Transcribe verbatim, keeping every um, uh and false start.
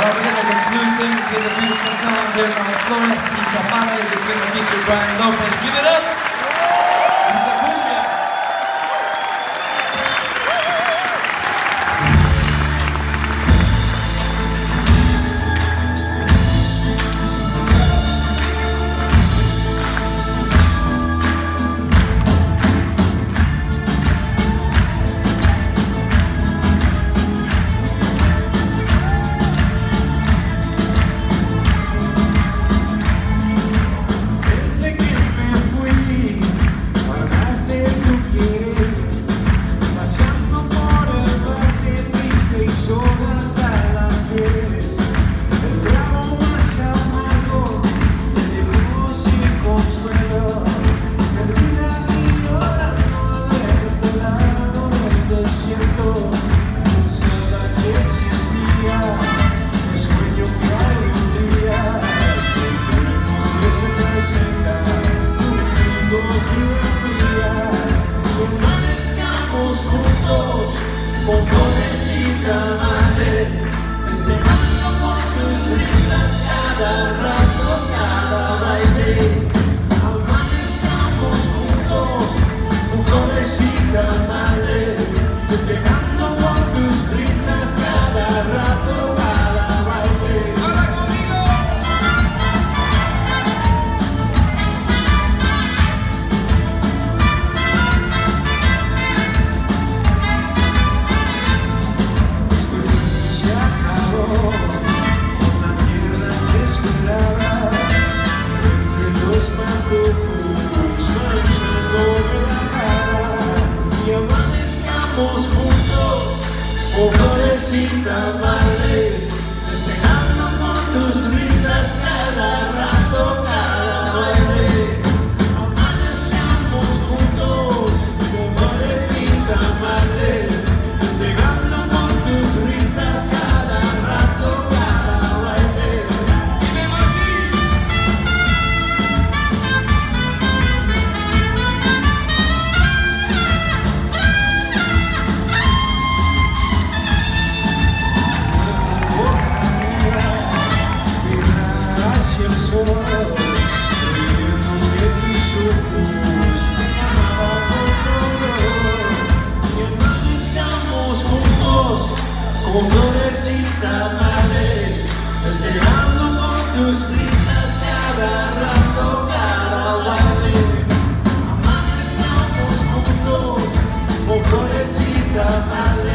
Well, we're going to conclude things with a beautiful song here by Florecita Males. It's going to feature Brian Lopez. Give it up! It's a cumbia. Con flores y tamales, festejando con tus risas cada rato, cada baile. Amanezcamos juntos, con flores y tamales, festejando con tus risas cada rato, cada baile. ¡Hola conmigo! Juntos, con flores y tamales, festejando con tus risas cada rato, cada baile. Amanezcamos juntos, con flores y tamales, festejando con tus risas cada rato, cada baile. ¡Dime, Martín! Con flores y tamales, festejando con tus risas cada rato, cada baile. Amanezcamos juntos, con flores y tamales.